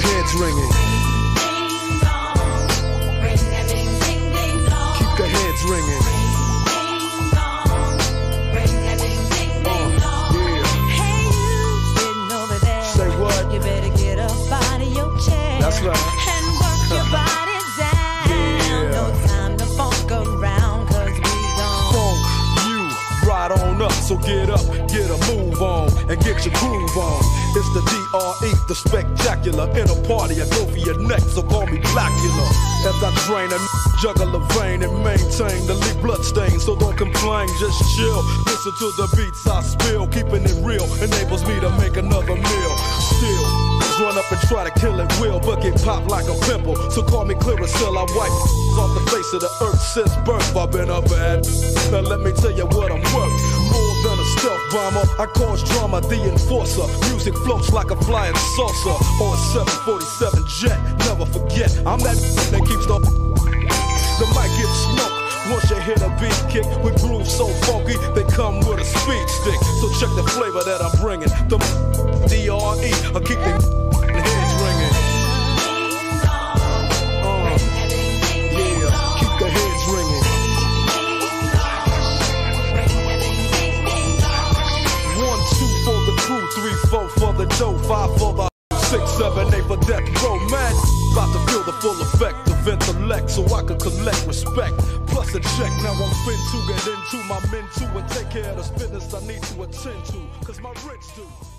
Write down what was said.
heads ringing. Keep the heads ringing. You better get up out of your chair. That's right. And work your body down. Yeah. No time to funk around, cause we gon' Funk you right on up. So get up, get a move on, and get your groove on. It's the DRE, the spectacular. In a party, I go for your neck, so call me Blackula. As I drain and juggle a vein and maintain the leak blood stain. So don't complain, just chill. Listen to the beats I spill. Keeping it real enables me to make another meal. Still, run up and try to kill it will, but get popped like a pimple. So call me Clearasil, I wipe off the face of the earth since birth. I've been up bad. Now let me tell you what I'm worth. More than a stealth bomber, I cause drama, the enforcer. Music floats like a flying saucer or a 747 jet. Never forget, I'm that keeps the mic gets smoked. Once you hit a beat kick with grooves so funky, they come with a speed stick. So check the flavor that I'm bringing. The DRE, I keep the heads ringing. Yeah, keep the heads ringing. 1, 2 for the crew, 3, 4 for the dough, 5 for the 6, 7, 8 for death row. Man, about to feel the full effect of intellect, so I could collect respect. Plus a check, now I'm fin to get into my men too and take care of this business I need to attend to, cause my rich do.